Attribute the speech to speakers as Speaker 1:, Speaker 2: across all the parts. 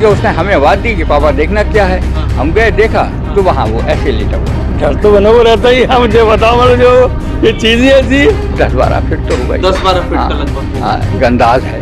Speaker 1: कि उसने हमें आवाज़ दी कि पापा देखना क्या है। हम गए, देखा तो वहाँ वो ऐसे लेटा हुआ।
Speaker 2: डर तो बना हुआ रहता ही। हम मुझे बताओ मतलब जो ये चीज़ ही ऐसी
Speaker 1: 10-12 फीट तो होगा,
Speaker 3: 10-12 फीट का लगभग।
Speaker 1: हाँ, गंदाज है।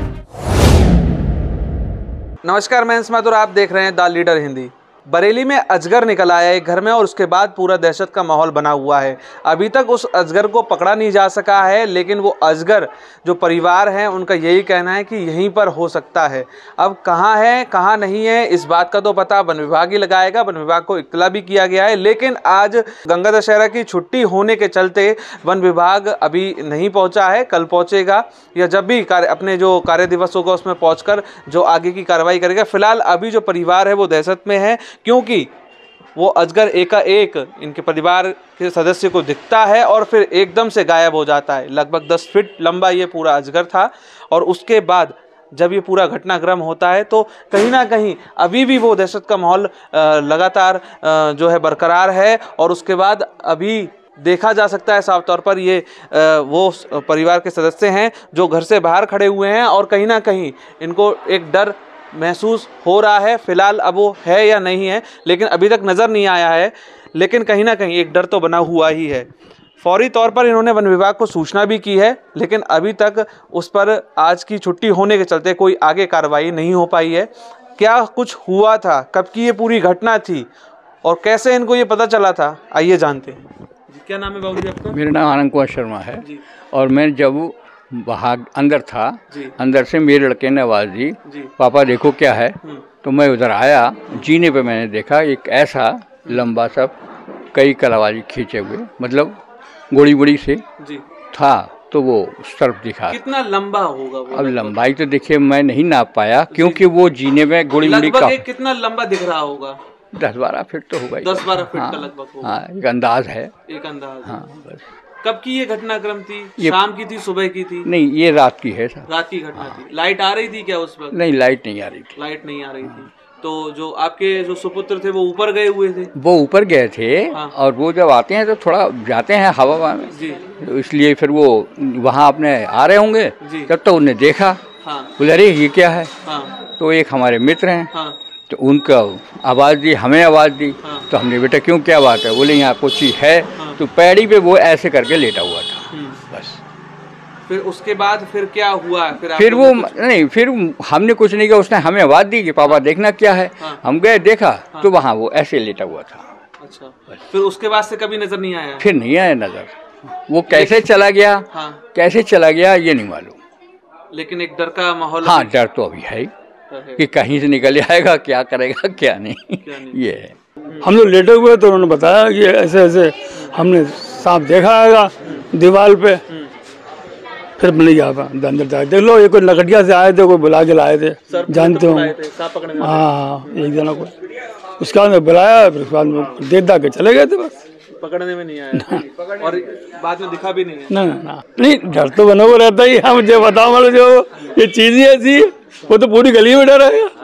Speaker 3: नमस्कार, मैं इंस माथुर, आप देख रहे हैं द लीडर हिंदी। बरेली में अजगर निकल आया एक घर में और उसके बाद पूरा दहशत का माहौल बना हुआ है। अभी तक उस अजगर को पकड़ा नहीं जा सका है, लेकिन वो अजगर जो परिवार है उनका यही कहना है कि यहीं पर हो सकता है। अब कहाँ है कहाँ नहीं है इस बात का तो पता वन विभाग ही लगाएगा। वन विभाग को इत्तला भी किया गया है, लेकिन आज गंगा दशहरा की छुट्टी होने के चलते वन विभाग अभी नहीं पहुँचा है। कल पहुँचेगा या जब भी अपने जो कार्य दिवस होगा उसमें पहुँच जो आगे की कार्रवाई करेगा। फिलहाल अभी जो परिवार है वो दहशत में है, क्योंकि वो अजगर एकाएक इनके परिवार के सदस्य को दिखता है और फिर एकदम से गायब हो जाता है। लगभग 10 फीट लंबा ये पूरा अजगर था और उसके बाद जब ये पूरा घटनाक्रम होता है तो कहीं ना कहीं अभी भी वो दहशत का माहौल लगातार जो है बरकरार है। और उसके बाद अभी देखा जा सकता है साफ तौर पर ये वो परिवार के सदस्य हैं जो घर से बाहर खड़े हुए हैं और कहीं ना कहीं इनको एक डर महसूस हो रहा है। फिलहाल अब वो है या नहीं है लेकिन अभी तक नज़र नहीं आया है, लेकिन कहीं ना कहीं एक डर तो बना हुआ ही है। फौरी तौर पर इन्होंने वन विभाग को सूचना भी की है, लेकिन अभी तक उस पर आज की छुट्टी होने के चलते कोई आगे कार्रवाई नहीं हो पाई है। क्या कुछ हुआ था, कब की ये पूरी घटना थी और कैसे इनको ये पता चला था, आइए जानते हैं। क्या नाम है बाबू जी आपका?
Speaker 1: मेरा नाम आनंद कुमार शर्मा है जी। और मैं जब वहाँ अंदर था, अंदर से मेरे लड़के ने आवाज़ दी, पापा देखो क्या है। तो मैं उधर आया, जीने पे मैंने देखा एक ऐसा लंबा सा कई कलावाजी खींचे हुए, मतलब गोड़ी से था। तो वो उस तरफ दिखा।
Speaker 3: कितना लंबा होगा वो?
Speaker 1: अब लंबाई तो देखिए मैं नहीं नाप पाया, क्योंकि वो जीने में गोड़ी का
Speaker 3: कितना लंबा दिख रहा होगा?
Speaker 1: 10-12 फीट तो होगा,
Speaker 3: 10-12 फीट का लगभग होगा।
Speaker 1: हाँ, एक अंदाज है।
Speaker 3: एक अंदाज।
Speaker 1: हाँ, बस।
Speaker 3: कब की ये घटनाक्रम थी? शाम की थी, सुबह की थी?
Speaker 1: नहीं, ये रात की है सर।
Speaker 3: रात की घटना थी। लाइट आ रही थी क्या उस वक्त?
Speaker 1: नहीं, लाइट नहीं आ रही थी।
Speaker 3: लाइट नहीं आ रही थी। तो जो आपके जो सुपुत्र थे वो ऊपर गए हुए थे?
Speaker 1: वो ऊपर गए थे। और वो जब आते हैं तो थोड़ा जाते हैं हवा में जी, तो इसलिए फिर वो वहाँ अपने आ रहे होंगे तब तो उन्हें देखा। बोले अरे ये क्या है। तो एक हमारे मित्र हैं, तो उनका आवाज़ दी, हमें आवाज़ दी। तो हमने बेटा क्यों, क्या बात है? बोले यहाँ कुछ चीज़ है। तो पैड़ी पे वो ऐसे करके लेटा हुआ था। बस
Speaker 3: फिर उसके बाद फिर क्या हुआ?
Speaker 1: फिर वो नहीं, फिर हमने कुछ नहीं किया, उसने हमें आवाज़ दी कि पापा देखना क्या है। हम गए, देखा तो वहाँ वो ऐसे लेटा हुआ था।
Speaker 3: अच्छा, फिर उसके बाद से कभी नजर नहीं आया?
Speaker 1: फिर नहीं आया नजर। वो कैसे चला गया, कैसे चला गया ये नहीं मालूम,
Speaker 3: लेकिन एक डर का माहौल।
Speaker 1: हाँ, डर तो अभी है कि कहीं से निकल आएगा, क्या करेगा क्या नहीं, ये है।
Speaker 2: हम लोग लेटे हुए तो उन्होंने बताया कि ऐसे ऐसे हमने सांप देखा है दीवार पे। फिर नहीं गया अंदर जाए, देख लो ये कोई नकटिया से आए थे, कोई बुला के लाए थे, जानते हो। हाँ, एक जना को उसके बाद में बुलाया, फिर उसके बाद में देख दा के चले गए थे। बस
Speaker 3: पकड़ने में नहीं आया और बाद में दिखा भी नहीं है।
Speaker 2: नहीं, डर तो बना हुआ रहता ही। हम मुझे बताओ मतलब जो ये चीज़ ही ऐसी, वो तो पूरी गली में डर है।